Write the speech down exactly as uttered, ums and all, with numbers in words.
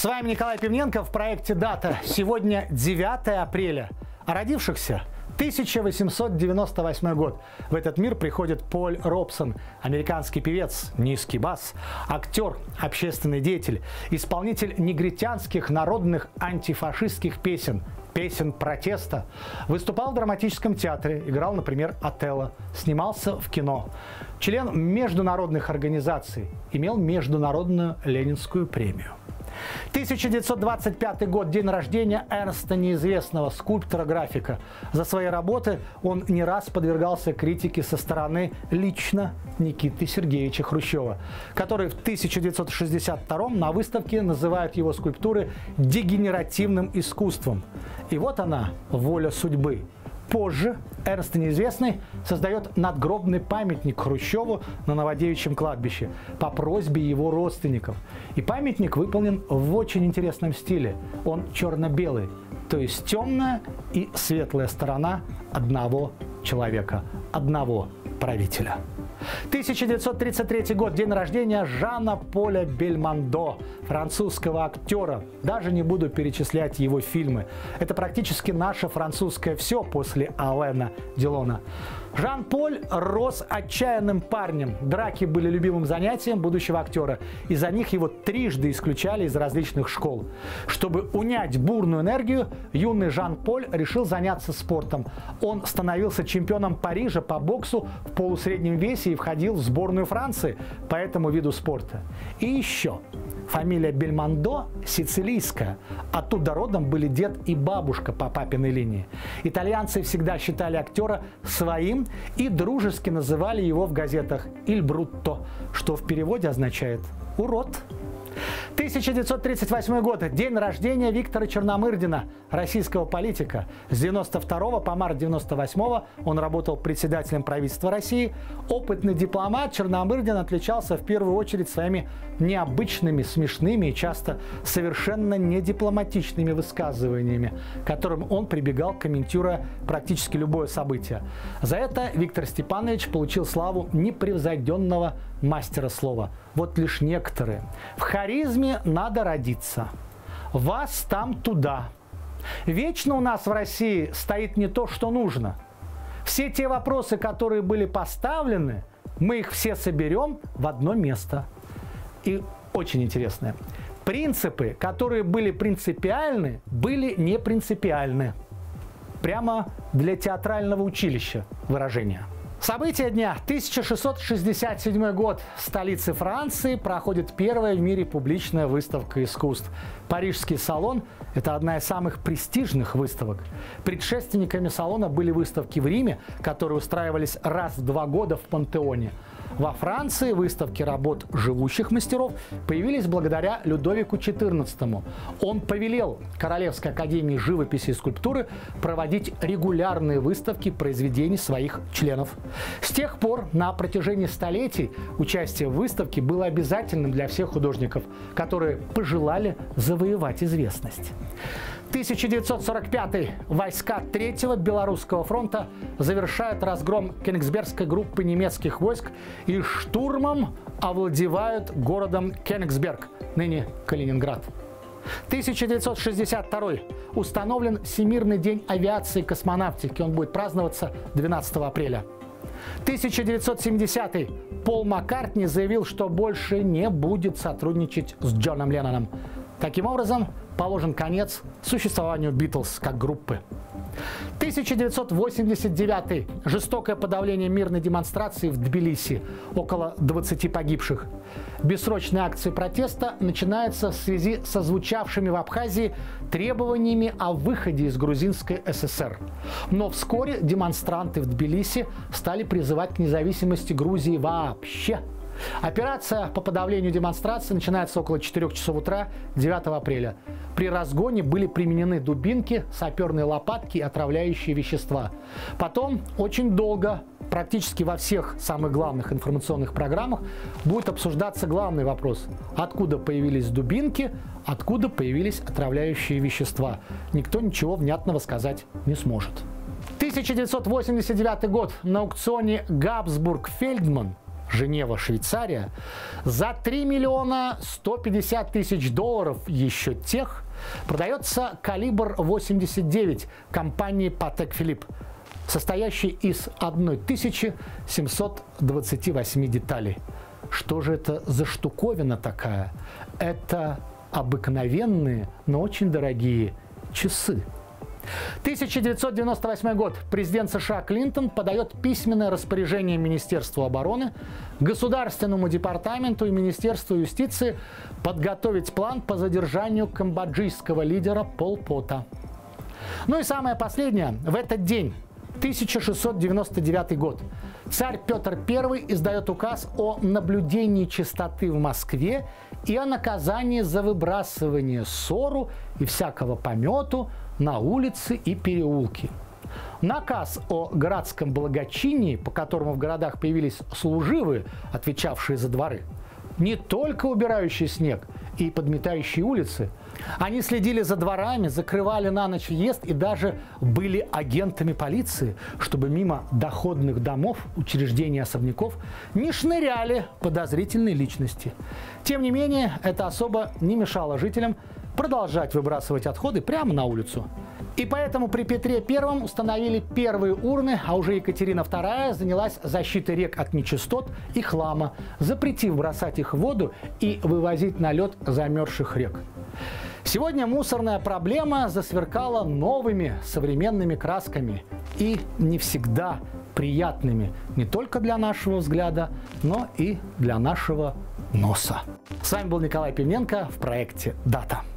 С вами Николай Пивненко в проекте «Дата». Сегодня девятое апреля. А родившихся тысяча восемьсот девяносто восьмой год. В этот мир приходит Поль Робсон, американский певец, низкий бас, актер, общественный деятель, исполнитель негритянских народных антифашистских песен, песен протеста. Выступал в драматическом театре, играл, например, Отелло, снимался в кино. Член международных организаций, имел международную Ленинскую премию. тысяча девятьсот двадцать пятый год, день рождения Эрнста Неизвестного, скульптора-графика. За свои работы он не раз подвергался критике со стороны лично Никиты Сергеевича Хрущева, который в тысяча девятьсот шестьдесят втором на выставке называют его скульптуры дегенеративным искусством. И вот она, воля судьбы. Позже Эрнст Неизвестный создает надгробный памятник Хрущеву на Новодевичьем кладбище по просьбе его родственников. И памятник выполнен в очень интересном стиле. Он черно-белый, то есть темная и светлая сторона одного человека, одного правителя. тысяча девятьсот тридцать третий год, день рождения Жана Поля Бельмондо, французского актера. Даже не буду перечислять его фильмы. Это практически наше французское все после Алена Делона. Жан-Поль рос отчаянным парнем. Драки были любимым занятием будущего актера. Из-за них его трижды исключали из различных школ. Чтобы унять бурную энергию, юный Жан-Поль решил заняться спортом. Он становился чемпионом Парижа по боксу в полусреднем весе и входил в сборную Франции по этому виду спорта. И еще. Фамилия Бельмондо сицилийская. Оттуда родом были дед и бабушка по папиной линии. Итальянцы всегда считали актера своим и дружески называли его в газетах «Иль Брутто», что в переводе означает «урод». тысяча девятьсот тридцать восьмой год. День рождения Виктора Черномырдина, российского политика. С девяносто второго по март девяносто восьмого он работал председателем правительства России. Опытный дипломат, Черномырдин отличался в первую очередь своими необычными, смешными и часто совершенно недипломатичными высказываниями, к которым он прибегал, комментируя практически любое событие. За это Виктор Степанович получил славу непревзойденного мастера слова. Вот лишь некоторые. В харизме надо родиться. Вас там туда. Вечно у нас в России стоит не то, что нужно. Все те вопросы, которые были поставлены, мы их все соберем в одно место. И очень интересное. Принципы, которые были принципиальны, были не принципиальны. Прямо для театрального училища выражение. События дня. тысяча шестьсот шестьдесят седьмой год. В столице Франции проходит первая в мире публичная выставка искусств. Парижский салон – это одна из самых престижных выставок. Предшественниками салона были выставки в Риме, которые устраивались раз в два года в Пантеоне. Во Франции выставки работ живущих мастеров появились благодаря Людовику четырнадцатому. Он повелел Королевской академии живописи и скульптуры проводить регулярные выставки произведений своих членов. С тех пор на протяжении столетий участие в выставке было обязательным для всех художников, которые пожелали завоевать известность. тысяча девятьсот сорок пятый. Войска Третьего Белорусского фронта завершают разгром Кёнигсбергской группы немецких войск и штурмом овладевают городом Кёнигсберг, ныне Калининград. тысяча девятьсот шестьдесят второй. Установлен Всемирный день авиации и космонавтики. Он будет праздноваться двенадцатого апреля. тысяча девятьсот семидесятый. Пол Маккартни заявил, что больше не будет сотрудничать с Джоном Ленноном. Таким образом, положен конец существованию Битлз как группы. тысяча девятьсот восемьдесят девятый. Жестокое подавление мирной демонстрации в Тбилиси. Около двадцати погибших. Бессрочные акции протеста начинаются в связи со звучавшими в Абхазии требованиями о выходе из Грузинской ССР. Но вскоре демонстранты в Тбилиси стали призывать к независимости Грузии вообще. Операция по подавлению демонстрации начинается около четырёх часов утра девятого апреля. При разгоне были применены дубинки, саперные лопатки и отравляющие вещества. Потом очень долго, практически во всех самых главных информационных программах, будет обсуждаться главный вопрос. Откуда появились дубинки, откуда появились отравляющие вещества. Никто ничего внятного сказать не сможет. тысяча девятьсот восемьдесят девятый год. На аукционе Габсбург-Фельдман Женева, Швейцария, за три миллиона сто пятьдесят тысяч долларов еще тех продается калибр восемьдесят девять компании Patek Philippe, состоящий из тысячи семисот двадцати восьми деталей. Что же это за штуковина такая? Это обыкновенные, но очень дорогие часы. тысяча девятьсот девяносто восьмой год. Президент США Клинтон подает письменное распоряжение Министерству обороны, Государственному департаменту и Министерству юстиции подготовить план по задержанию камбоджийского лидера Пол Пота. Ну и самое последнее. В этот день, тысяча шестьсот девяносто девятый год, царь Петр Первый издает указ о наблюдении чистоты в Москве и о наказании за выбрасывание ссору и всякого помету на улицы и переулки. Наказ о городском благочинии, по которому в городах появились служивые, отвечавшие за дворы, не только убирающие снег и подметающие улицы, они следили за дворами, закрывали на ночь въезд и даже были агентами полиции, чтобы мимо доходных домов, учреждений, особняков не шныряли подозрительные личности. Тем не менее, это особо не мешало жителям продолжать выбрасывать отходы прямо на улицу. И поэтому при Петре Первом установили первые урны, а уже Екатерина Вторая занялась защитой рек от нечистот и хлама, запретив бросать их в воду и вывозить на лед замерзших рек. Сегодня мусорная проблема засверкала новыми современными красками и не всегда приятными не только для нашего взгляда, но и для нашего носа. С вами был Николай Пивненко в проекте «Дата».